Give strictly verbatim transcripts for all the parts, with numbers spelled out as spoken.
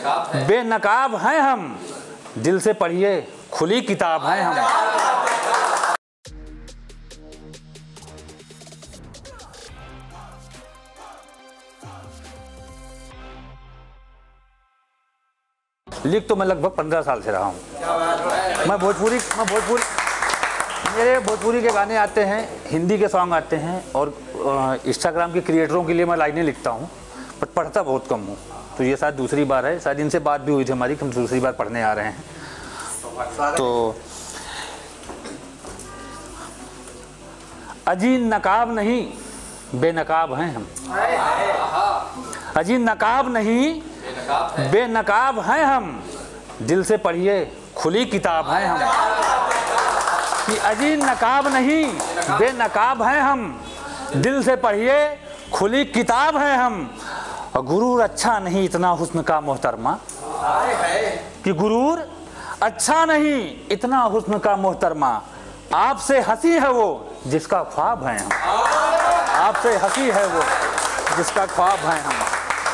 बेनकाब हैं हम, दिल से पढ़िए खुली किताब हैं हम। लिख तो मैं लगभग पंद्रह साल से रहा हूँ। मैं भोजपुरी मैं भोजपुरी मेरे भोजपुरी के गाने आते हैं, हिंदी के सॉन्ग आते हैं, और इंस्टाग्राम के क्रिएटरों के लिए मैं लाइनें लिखता हूँ, पर पढ़ता बहुत कम हूँ। तो ये शायद दूसरी बार है, शायद इनसे बात भी हुई थी हमारी कि हम दूसरी बार पढ़ने आ रहे हैं। तो अजी नकाब नहीं बेनकाब हैं हम, अजी नकाब नहीं बेनकाब हैं हम, दिल से पढ़िए खुली किताब हैं हम। कि अजी नकाब नहीं बेनकाब हैं हम, दिल से पढ़िए खुली किताब हैं हम। और गुरूर अच्छा नहीं इतना हुस्न का मोहतरमा, कि गुरूर अच्छा नहीं इतना हुस्न का मोहतरमा, आपसे हंसी है वो जिसका ख्वाब है हम, आपसे हंसी है वो जिसका ख्वाब है हम।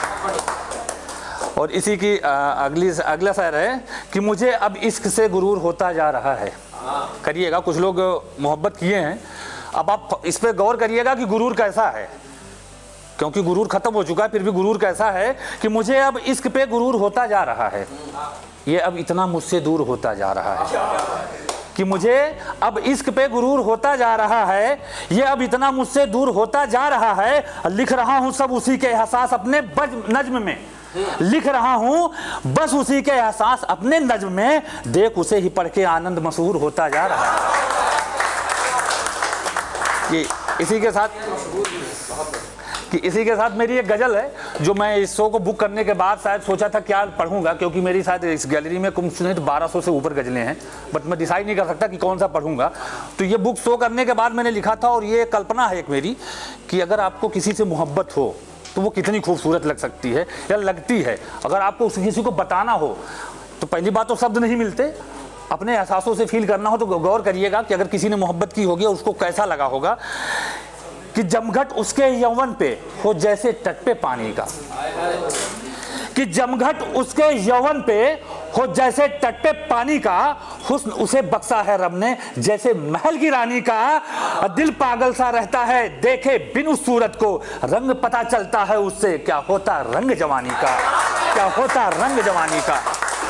और इसी की आ, अगली अगला शायर है कि मुझे अब इश्क से गुरूर होता जा रहा है। करिएगा, कुछ लोग मोहब्बत किए हैं, अब आप इस पे गौर करिएगा कि गुरूर कैसा है, क्योंकि गुरूर खत्म हो चुका है, फिर भी गुरूर कैसा है कि मुझे अब इश्क पे गुरूर होता जा रहा है, ये अब इतना मुझसे दूर होता जा रहा है। कि मुझे अब इश्क पे गुरूर होता जा रहा है, ये अब इतना मुझसे दूर होता जा रहा है। लिख रहा हूँ सब उसी के एहसास अपने बज नज्म में, लिख रहा हूँ बस उसी के एहसास अपने नज्म में, देख उसे ही पढ़ के आनंद मशहूर होता जा रहा है। ये इसी के साथ कि इसी के साथ मेरी एक गज़ल है जो मैं इस शो को बुक करने के बाद शायद सोचा था क्या पढ़ूंगा, क्योंकि मेरी शायद इस गैलरी में कुछ नहीं तो बारह सौ से ऊपर गज़लें हैं, बट मैं डिसाइड नहीं कर सकता कि कौन सा पढ़ूंगा। तो ये बुक शो करने के बाद मैंने लिखा था, और ये कल्पना है एक मेरी कि अगर आपको किसी से मोहब्बत हो तो वो कितनी खूबसूरत लग सकती है या लगती है। अगर आपको उस किसी को बताना हो तो पहली बात तो शब्द नहीं मिलते, अपने एहसासों से फील करना हो तो गौर करिएगा कि अगर किसी ने मोहब्बत की होगी और उसको कैसा लगा होगा। कि जमघट उसके यौवन पे हो जैसे तट पे पानी का, कि जमघट उसके यौवन पे हो जैसे तट पे पानी का, हुस्न उसे बख्शा है रब ने जैसे महल की रानी का। दिल पागल सा रहता है देखे बिन उस सूरत को, रंग पता चलता है उससे क्या होता रंग जवानी का, क्या होता रंग जवानी का।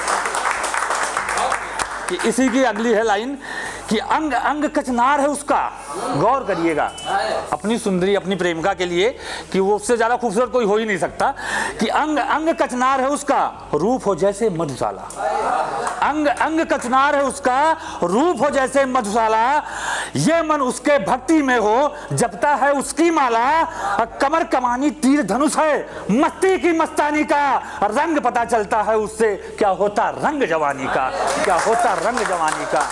कि इसी की अगली है लाइन कि अंग अंग कचनार है उसका, गौर करिएगा अपनी सुंदरी अपनी प्रेमिका के लिए कि वो उससे ज़्यादा खूबसूरत कोई हो ही नहीं सकता। कि अंग अंग कचनार है उसका रूप हो जैसे मधुशाला, अंग अंग कचनार है उसका रूप हो जैसे मधुशाला, ये मन उसके भक्ति में हो जपता है उसकी माला। कमर कमानी तीर धनुष है मस्ती की मस्तानी का, रंग पता चलता है उससे क्या होता रंग जवानी का, क्या होता रंग जवानी का।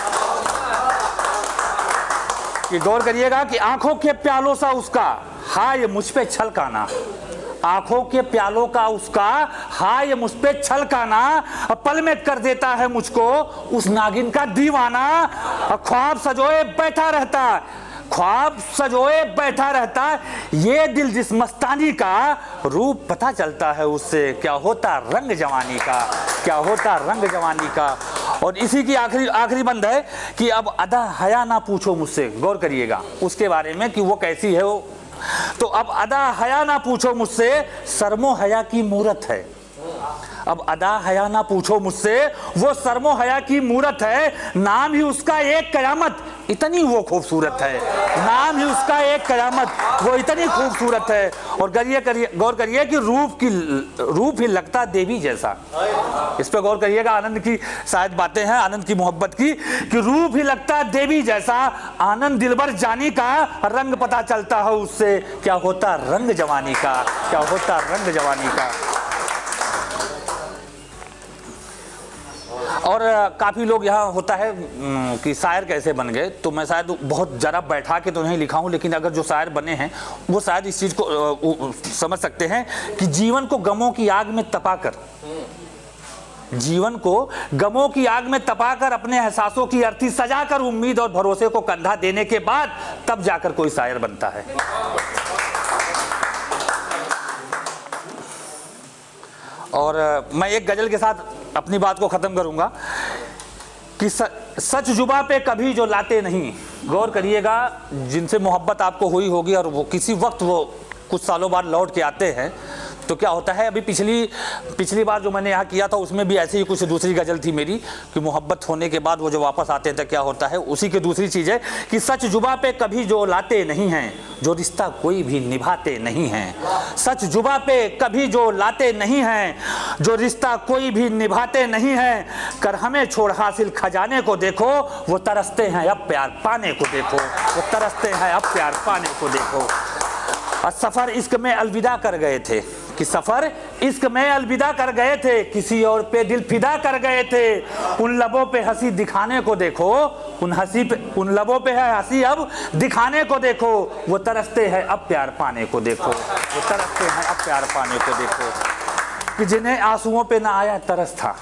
कि गौर करिएगा कि आंखों के प्यालों सा उसका हाय मुझ पे छलकाना, आंखों के प्यालों का उसका हाय मुझ पे छलकाना, पल में कर देता है मुझको उस नागिन का दीवाना। ख्वाब सजोए बैठा रहता, ख्वाब सजोए बैठा रहता, ये दिल जिस मस्तानी का, रूप पता चलता है उससे क्या होता रंग जवानी का, क्या होता रंग जवानी का। और इसी की आखिरी आखिरी बंद है कि अब अदा हया ना पूछो मुझसे, गौर करिएगा उसके बारे में कि वो कैसी है वो। तो अब अदा हया ना पूछो मुझसे, शर्मो हया की मूरत है। अब अदा हया ना पूछो मुझसे, वो शर्मो हया की मूरत है, नाम ही उसका एक कयामत इतनी वो खूबसूरत है, नाम ही उसका एक कयामत वो इतनी खूबसूरत है। और करिए करिए गौर करिए कि रूप की रूप ही लगता देवी जैसा, इस पे गौर करिएगा। आनंद की शायद बातें हैं, आनंद की मोहब्बत की, कि रूप ही लगता देवी जैसा, आनंद दिलबर जानी का, रंग पता चलता है उससे क्या होता रंग जवानी का, क्या होता रंग जवानी का। और काफ़ी लोग यहाँ होता है कि शायर कैसे बन गए, तो मैं शायद बहुत ज़रा बैठा के तो नहीं लिखा हूँ, लेकिन अगर जो शायर बने हैं वो शायद इस चीज़ को समझ सकते हैं कि जीवन को गमों की आग में तपाकर, जीवन को गमों की आग में तपाकर अपने एहसासों की अर्थी सजाकर उम्मीद और भरोसे को कंधा देने के बाद तब जाकर कोई शायर बनता है। और मैं एक गज़ल के साथ अपनी बात को ख़त्म करूँगा कि सच जुबा पे कभी जो लाते नहीं। गौर करिएगा, जिनसे मोहब्बत आपको हुई होगी और वो किसी वक्त वो कुछ सालों बाद लौट के आते हैं तो क्या होता है। अभी पिछली पिछली बार जो मैंने यहाँ किया था उसमें भी ऐसी ही कुछ दूसरी गज़ल थी मेरी कि मोहब्बत होने के बाद वो जो वापस आते थे क्या होता है। उसी की दूसरी चीज़ है कि सच जुबा पे कभी जो लाते नहीं हैं, जो रिश्ता कोई भी निभाते नहीं हैं। सच जुबा पे कभी जो लाते नहीं हैं, जो रिश्ता कोई भी निभाते नहीं हैं। कर हमें छोड़ हासिल खजाने को देखो, वो तरसते हैं अब प्यार पाने को देखो, वो तरसते हैं अब प्यार पाने को देखो। और सफ़र इश्क में अलविदा कर गए थे कि सफ़र इश्क में अलविदा कर गए थे, किसी और पे दिल फिदा कर गए थे। उन लबों पे हंसी दिखाने को देखो, उन हंसी पे उन लबों पे है हंसी अब दिखाने को देखो। वो तरसते हैं अब प्यार पाने को देखो, वो तरसते हैं अब प्यार पाने को देखो। कि जिन्हें आंसुओं पे ना आया तरस था,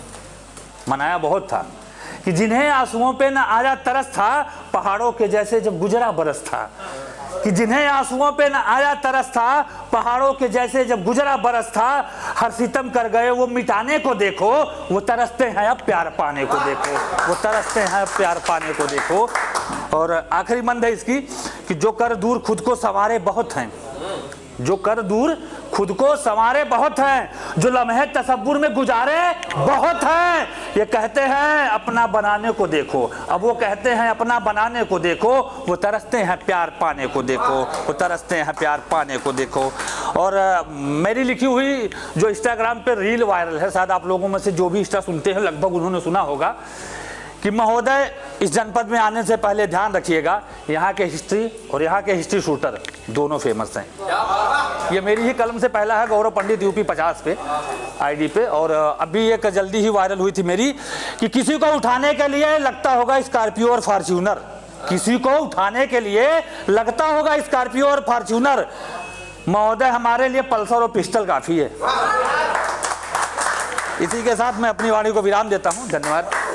मनाया बहुत था कि जिन्हें आंसुओं पे ना आया तरस था, पहाड़ों के जैसे जब गुजरा बरस था। कि जिन्हें आंसुओं पे न आया तरस था, पहाड़ों के जैसे जब गुजरा बरस था। हर सितम कर गए वो मिटाने को देखो, वो तरसते हैं अब प्यार पाने को देखो, वो तरसते हैं अब प्यार पाने को देखो। और आखिरी मंद है इसकी कि जो कर दूर खुद को संवारे बहुत हैं, जो कर दूर खुद को संवारे बहुत हैं, जो लम्हे तसव्वुर में गुजारे बहुत हैं। ये कहते हैं अपना बनाने को देखो, अब वो कहते हैं अपना बनाने को देखो। वो तरसते हैं प्यार पाने को देखो, वो तरसते हैं प्यार पाने को देखो। और आ, मेरी लिखी हुई जो इंस्टाग्राम पे रील वायरल है, शायद आप लोगों में से जो भी इंस्टा सुनते हैं लगभग उन्होंने सुना होगा कि महोदय इस जनपद में आने से पहले ध्यान रखिएगा, यहाँ के हिस्ट्री और यहाँ के हिस्ट्री शूटर दोनों फेमस हैं। ये मेरी ही कलम से पहला है, गौरव पंडित यूपी पचास पे आईडी पे। और अभी एक जल्दी ही वायरल हुई थी मेरी कि किसी को उठाने के लिए लगता होगा स्कॉर्पियो और फॉर्च्यूनर, किसी को उठाने के लिए लगता होगा स्कॉर्पियो और फॉर्च्यूनर। महोदय हमारे लिए पल्सर और पिस्टल काफ़ी है। इसी के साथ मैं अपनी वाणी को विराम देता हूँ। धन्यवाद।